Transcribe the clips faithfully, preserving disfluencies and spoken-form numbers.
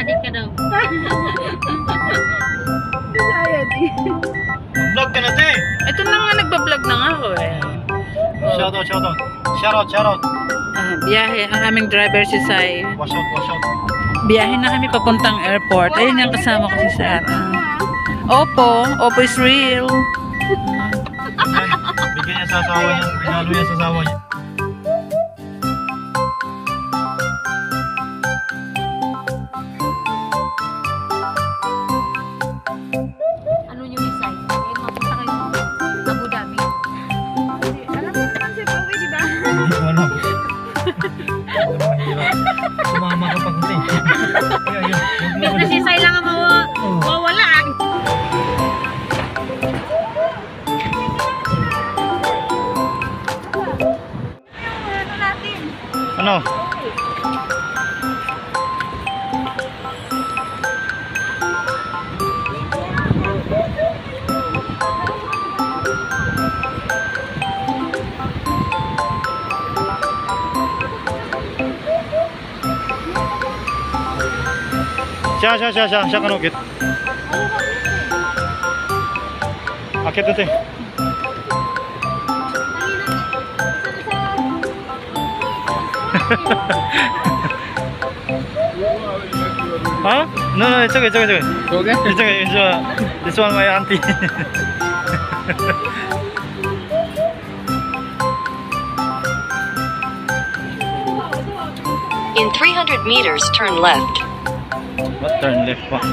Adik ka daw. Bisaya di. Vlog ka na, te. Ito na nga, nagbablog na nga ako eh. Oh. Shout out, shout out. Shout out, shout out. Ah, biyahe, ang aming driver si Sai. Wash out, wash out. Biyahe na kami papuntang airport. Ayun yung kasama ko si Sarah. Opo, Opo is real. Yan, bigyan niya sa asawa niya. Pinalo niya sa asawa niya. Ano nyo design? Eh, mapunta kayo ng Abu Dhabi. Alam mo naman si Pauwi, di ba? Hindi ko alam. Sumama ka pag hindi. Kaya yun. Big na si Sai lang ang mawa- mawala. Ano? Siya, siya, siya, siya, siya kan ukit. Akit ito eh. Huh? No, no, it's okay, it's okay, it's okay. Okay. It's okay, it's uh, this one my auntie. In three hundred meters, turn left. What turn left pa?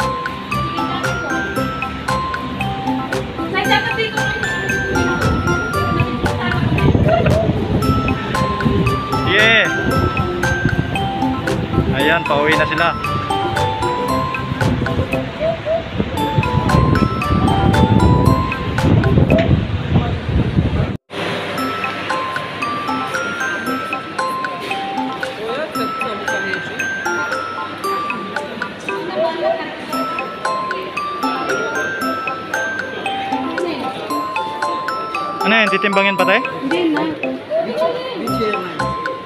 Yeah. Ayan, pauwi na sila. Ano yan? Titimbangin pa tayo? Hindi na. Which airline?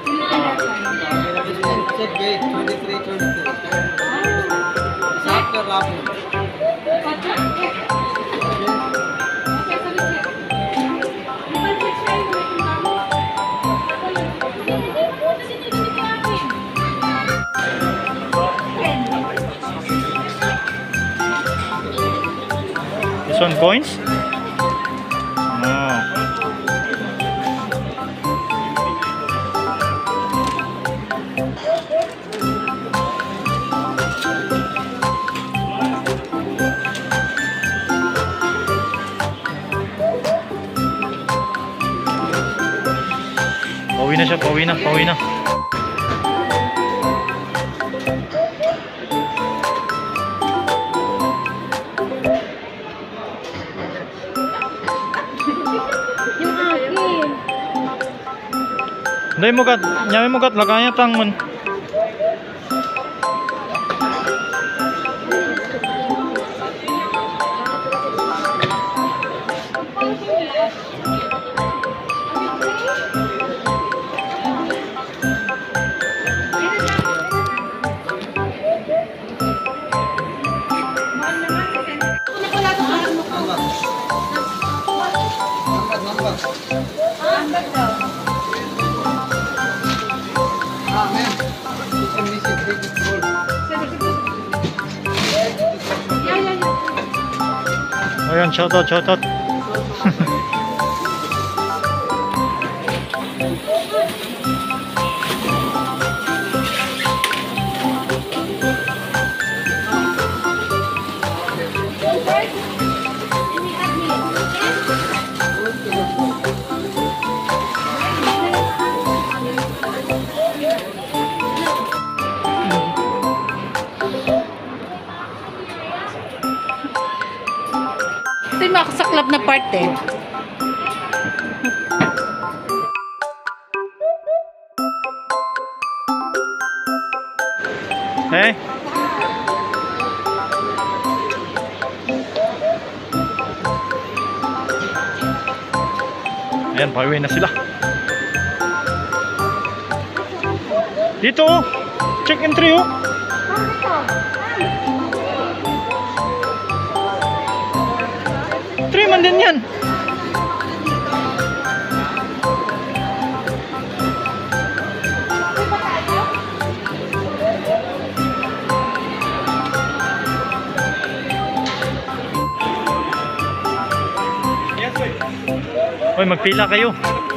Check gate twenty-three twenty-three. It's after Raffle. This one coins? Oh. Pauwi na siya, pauwi na, pauwi na. Yung akin. Hindi mo kat, nyami mo kat, lakanya tangman. Number, number. Ah, ma'am. This one missing. Take it gold. Ayan, shout out, shout out. Ito yung makasaklap na part eh. Eh? Ayan, pauwi na sila. Dito oh. Check entry oh. Three man din yan. Hoy, magpila kayo.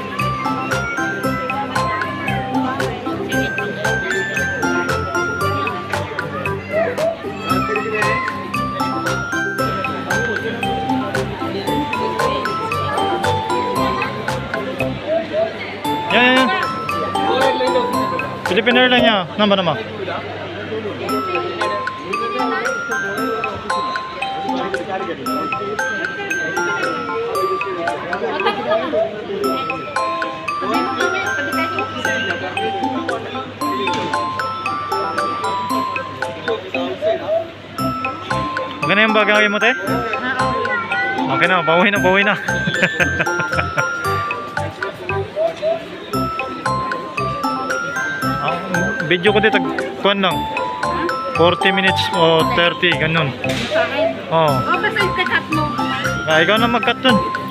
Yan, yan, yan. Philippine Airlines niya. Nama, nama. Okay na yung bagay mo, te? Okay na, bawi na, bawi na. Ah, video ko dito, kuhan lang. forty minutes o thirty, ganun. Sa akin. Oo. Oh, basta yung kakat mo. Ah, ikaw na mag-cut dun.